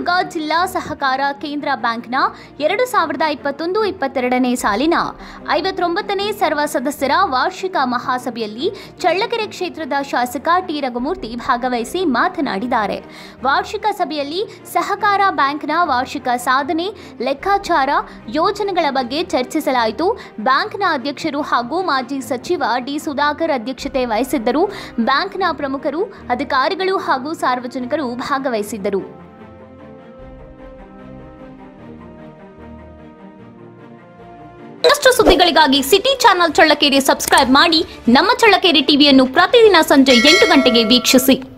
ಚಿತ್ರದುರ್ಗ ಜಿಲ್ಲಾ ಸಹಕಾರ ಕೇಂದ್ರ ಬ್ಯಾಂಕ್ನ 2021-22ನೇ ಸಾಲಿನ 59ನೇ ಸರ್ವ ಸದಸ್ಯರ ವಾರ್ಷಿಕ ಮಹಾಸಭೆಯಲ್ಲಿ ಚಳ್ಳಕೆರೆ ಕ್ಷೇತ್ರದ ಶಾಸಕ ಟಿ ರಘುಮೂರ್ತಿ ಭಾಗವಹಿಸಿ ಮಾತನಾಡಿದ್ದಾರೆ. ವಾರ್ಷಿಕ ಸಭೆಯಲ್ಲಿ ಸಹಕಾರ ಬ್ಯಾಂಕ್ನ ವಾರ್ಷಿಕ ಸಾಧನೆ, ಲೆಕ್ಕಾಚಾರ, ಯೋಜನೆಗಳ ಬಗ್ಗೆ ಚರ್ಚಿಸಲಾಯಿತು. ಬ್ಯಾಂಕ್ನ ಅಧ್ಯಕ್ಷರು ಹಾಗೂ ಮಾಜಿ ಸಚಿವ ಡಿ ಸುಧಾಕರ್ ಅಧ್ಯಕ್ಷತೆ ವಹಿಸಿದ್ದರು. ಬ್ಯಾಂಕ್ನ ಪ್ರಮುಖರು, ಅಧಿಕಾರಿಗಳು ಹಾಗೂ ಸಾರ್ವಜನಿಕರು ಭಾಗವಹಿಸಿದ್ದರು. ಇನ್ನಷ್ಟು ಸುದ್ದಿಗಳಿಗಾಗಿ ಸಿಟಿ ಚಾನೆಲ್ ಚಳ್ಳಕೆರೆ ಸಬ್ಸ್ಕ್ರೈಬ್ ಮಾಡಿ. ನಮ್ಮ ಚಳ್ಳಕೆರೆ ಟಿವಿಯನ್ನು ಪ್ರತಿದಿನ ಸಂಜೆ 8 ಗಂಟೆಗೆ ವೀಕ್ಷಿಸಿ.